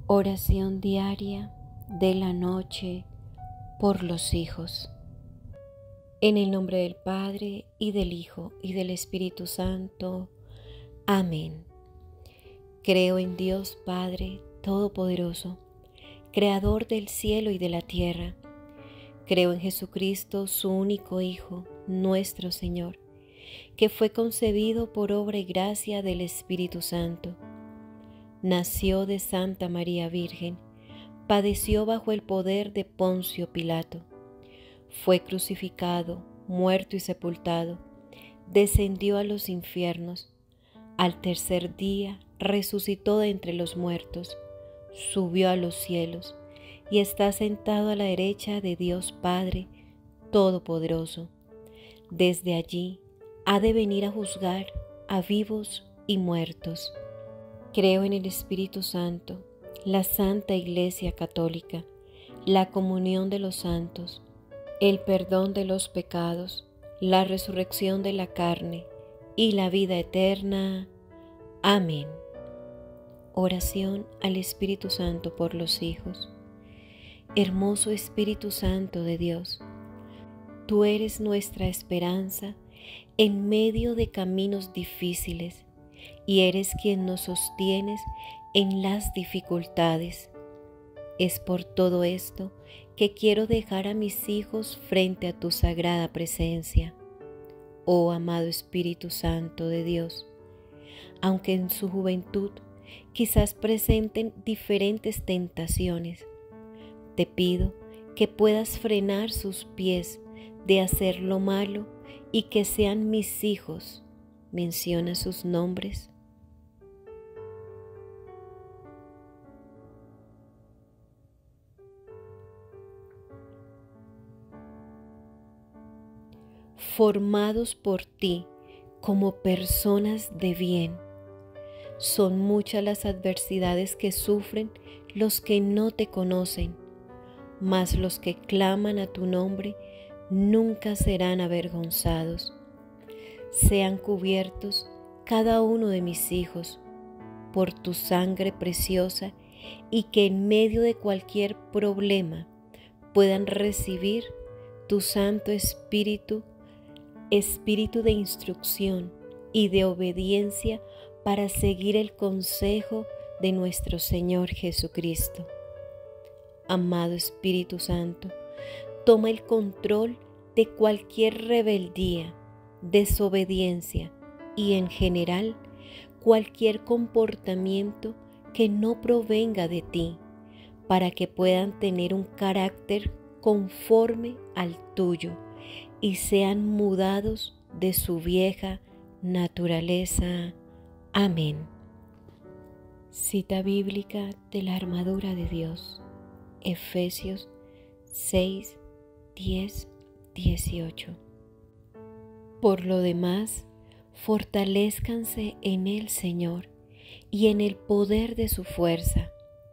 Oración diaria de la noche por los hijos. En el nombre del Padre, y del Hijo, y del Espíritu Santo. Amén. Creo en Dios Padre Todopoderoso, Creador del cielo y de la tierra. Creo en Jesucristo, su único Hijo, nuestro Señor, que fue concebido por obra y gracia del Espíritu Santo. Nació de Santa María Virgen, padeció bajo el poder de Poncio Pilato, fue crucificado, muerto y sepultado, descendió a los infiernos, al tercer día resucitó de entre los muertos, subió a los cielos y está sentado a la derecha de Dios Padre Todopoderoso. Desde allí ha de venir a juzgar a vivos y muertos. Creo en el Espíritu Santo, la Santa Iglesia Católica, la comunión de los santos, el perdón de los pecados, la resurrección de la carne y la vida eterna. Amén. Oración al Espíritu Santo por los hijos. Hermoso Espíritu Santo de Dios, tú eres nuestra esperanza en medio de caminos difíciles, y eres quien nos sostienes en las dificultades. Es por todo esto que quiero dejar a mis hijos frente a tu sagrada presencia. Oh amado Espíritu Santo de Dios, aunque en su juventud quizás presenten diferentes tentaciones, te pido que puedas frenar sus pies de hacer lo malo y que sean mis hijos. Menciona sus nombres. Formados por ti como personas de bien. Son muchas las adversidades que sufren los que no te conocen, mas los que claman a tu nombre nunca serán avergonzados. Sean cubiertos cada uno de mis hijos por tu sangre preciosa, y que en medio de cualquier problema puedan recibir tu Santo Espíritu, Espíritu de instrucción y de obediencia para seguir el consejo de nuestro Señor Jesucristo. Amado Espíritu Santo, toma el control de cualquier rebeldía, desobediencia y en general cualquier comportamiento que no provenga de ti, para que puedan tener un carácter conforme al tuyo y sean mudados de su vieja naturaleza. Amén. Cita bíblica de la armadura de Dios, Efesios 6, 10, 18. Por lo demás, fortalézcanse en el Señor y en el poder de su fuerza.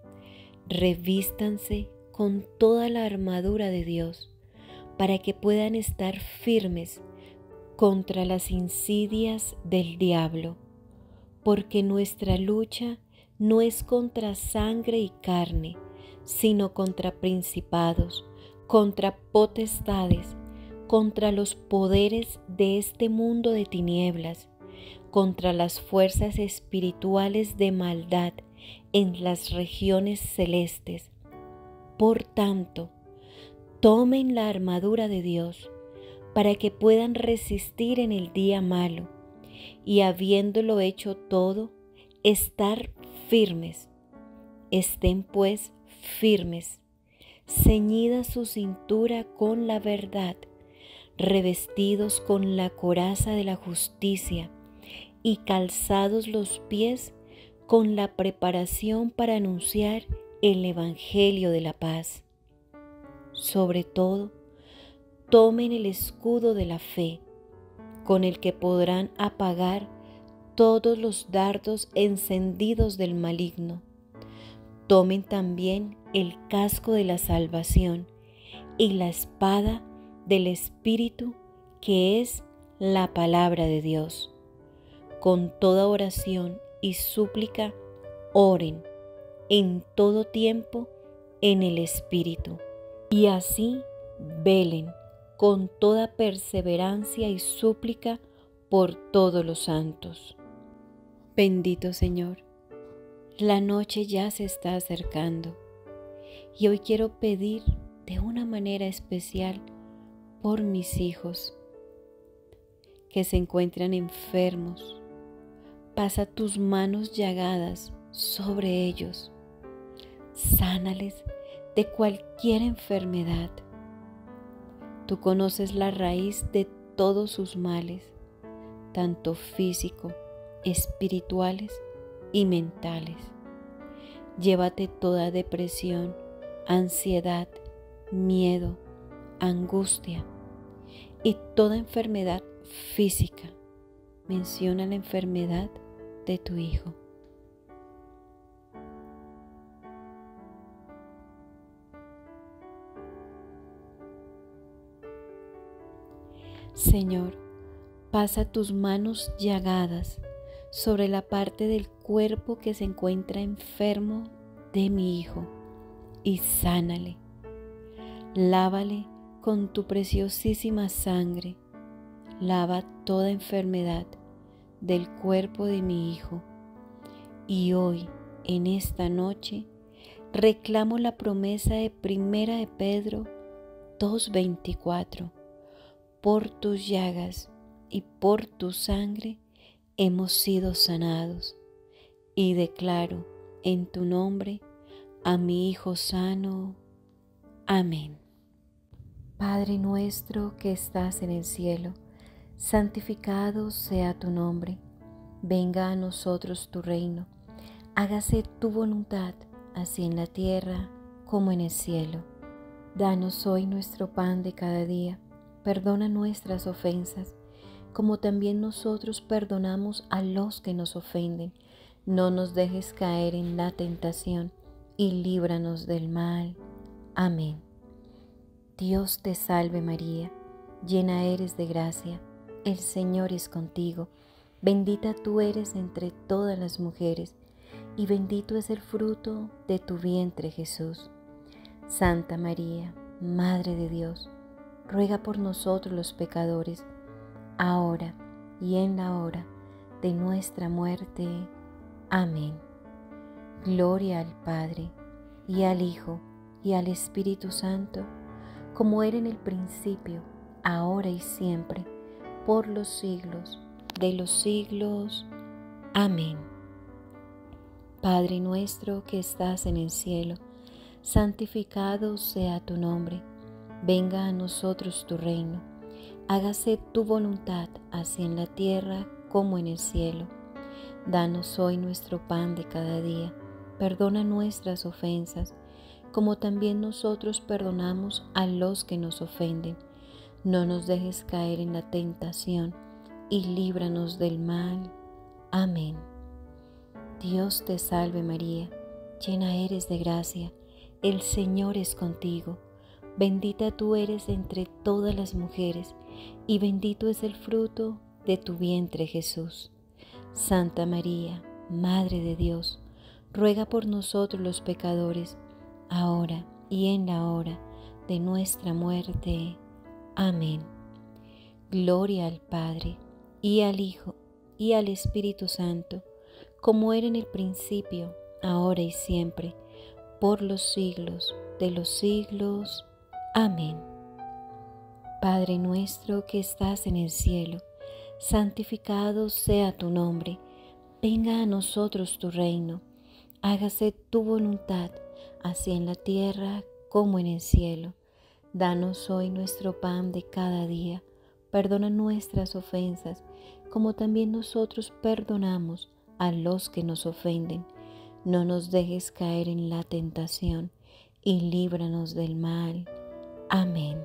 Revístanse con toda la armadura de Dios, para que puedan estar firmes contra las insidias del diablo, porque nuestra lucha no es contra sangre y carne, sino contra principados, contra potestades, contra los poderes de este mundo de tinieblas, contra las fuerzas espirituales de maldad en las regiones celestes. Por tanto, tomen la armadura de Dios para que puedan resistir en el día malo y, habiéndolo hecho todo, estar firmes. Estén pues firmes, ceñida su cintura con la verdad, revestidos con la coraza de la justicia y calzados los pies con la preparación para anunciar el Evangelio de la paz. Sobre todo, tomen el escudo de la fe, con el que podrán apagar todos los dardos encendidos del maligno. Tomen también el casco de la salvación y la espada del Espíritu, que es la palabra de Dios. Con toda oración y súplica, oren en todo tiempo en el Espíritu, y así velen con toda perseverancia y súplica por todos los santos. Bendito Señor, la noche ya se está acercando y hoy quiero pedir de una manera especial por mis hijos que se encuentran enfermos. Pasa tus manos llagadas sobre ellos. Sánales de cualquier enfermedad. Tú conoces la raíz de todos sus males, tanto físico, espirituales y mentales. Llévate toda depresión, ansiedad, miedo, angustia y toda enfermedad física. Menciona la enfermedad de tu hijo. Señor, pasa tus manos llagadas sobre la parte del cuerpo que se encuentra enfermo de mi hijo y sánale. Lávale con tu preciosísima sangre. Lava toda enfermedad del cuerpo de mi hijo. Y hoy, en esta noche, reclamo la promesa de 1 de Pedro 2:24. Por tus llagas y por tu sangre hemos sido sanados. Y declaro en tu nombre a mi hijo sano. Amén. Padre nuestro que estás en el cielo, santificado sea tu nombre. Venga a nosotros tu reino. Hágase tu voluntad, así en la tierra como en el cielo. Danos hoy nuestro pan de cada día. Perdona nuestras ofensas, como también nosotros perdonamos a los que nos ofenden. No nos dejes caer en la tentación y líbranos del mal. Amén. Dios te salve María, llena eres de gracia, el Señor es contigo. Bendita tú eres entre todas las mujeres, y bendito es el fruto de tu vientre Jesús. Santa María, Madre de Dios, ruega por nosotros los pecadores, ahora y en la hora de nuestra muerte. Amén. Gloria al Padre, y al Hijo, y al Espíritu Santo, como era en el principio, ahora y siempre, por los siglos de los siglos. Amén. Padre nuestro que estás en el cielo, santificado sea tu nombre. Venga a nosotros tu reino. Hágase tu voluntad, así en la tierra como en el cielo. Danos hoy nuestro pan de cada día. Perdona nuestras ofensas, como también nosotros perdonamos a los que nos ofenden. No nos dejes caer en la tentación, y líbranos del mal. Amén. Dios te salve María, llena eres de gracia, el Señor es contigo. Bendita tú eres entre todas las mujeres, y bendito es el fruto de tu vientre Jesús. Santa María, Madre de Dios, ruega por nosotros los pecadores, ahora y en la hora de nuestra muerte. Amén. Gloria al Padre, y al Hijo, y al Espíritu Santo, como era en el principio, ahora y siempre, por los siglos de los siglos. Amén. Padre nuestro que estás en el cielo, santificado sea tu nombre. Venga a nosotros tu reino. Hágase tu voluntad, así en la tierra como en el cielo. Danos hoy nuestro pan de cada día. Perdona nuestras ofensas, como también nosotros perdonamos a los que nos ofenden. No nos dejes caer en la tentación, y líbranos del mal. Amén.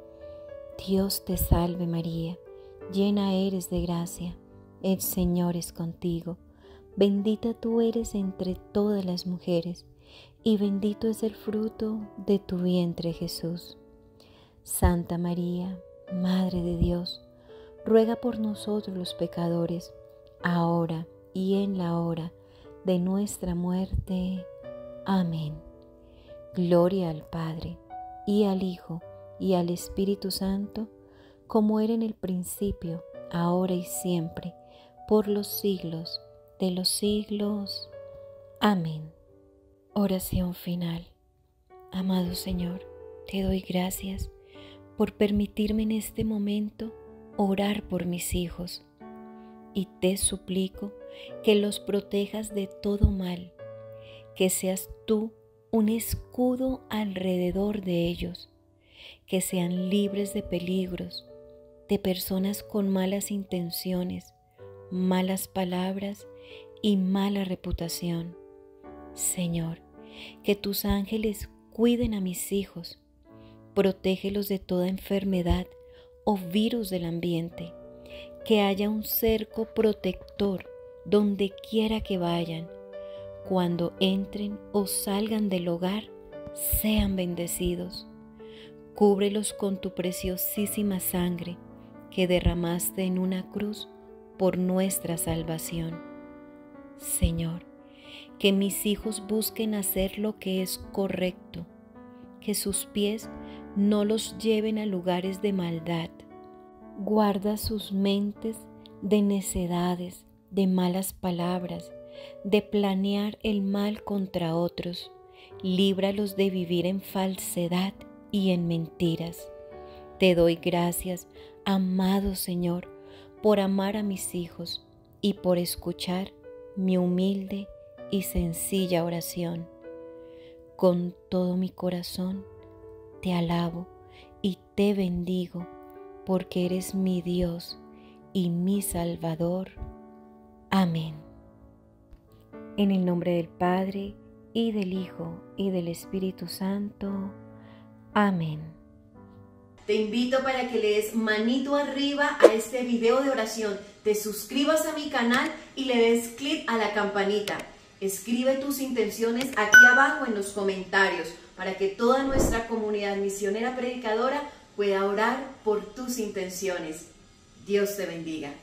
Dios te salve María, llena eres de gracia, el Señor es contigo. Bendita tú eres entre todas las mujeres, y bendito es el fruto de tu vientre Jesús. Santa María, Madre de Dios, ruega por nosotros los pecadores, ahora y en la hora de nuestra muerte. Amén. Gloria al Padre, y al Hijo, y al Espíritu Santo, como era en el principio, ahora y siempre, por los siglos de los siglos. Amén. Oración final. Amado Señor, te doy gracias por permitirme en este momento orar por mis hijos, y te suplico que los protejas de todo mal, que seas tú un escudo alrededor de ellos, que sean libres de peligros, de personas con malas intenciones, malas palabras y mala reputación. Señor, que tus ángeles cuiden a mis hijos, protégelos de toda enfermedad o virus del ambiente, que haya un cerco protector donde quiera que vayan. Cuando entren o salgan del hogar, sean bendecidos. Cúbrelos con tu preciosísima sangre que derramaste en una cruz por nuestra salvación. Señor, que mis hijos busquen hacer lo que es correcto, que sus pies no los lleven a lugares de maldad. Guarda sus mentes de necedades, de malas palabras, de planear el mal contra otros. Líbralos de vivir en falsedad y en mentiras. Te doy gracias, amado Señor, por amar a mis hijos y por escuchar mi humilde y sencilla oración. Con todo mi corazón te alabo y te bendigo, porque eres mi Dios y mi Salvador. Amén. En el nombre del Padre, y del Hijo, y del Espíritu Santo. Amén. Te invito para que le des manito arriba a este video de oración, te suscribas a mi canal y le des clic a la campanita. Escribe tus intenciones aquí abajo en los comentarios para que toda nuestra comunidad misionera predicadora pueda orar por tus intenciones. Dios te bendiga.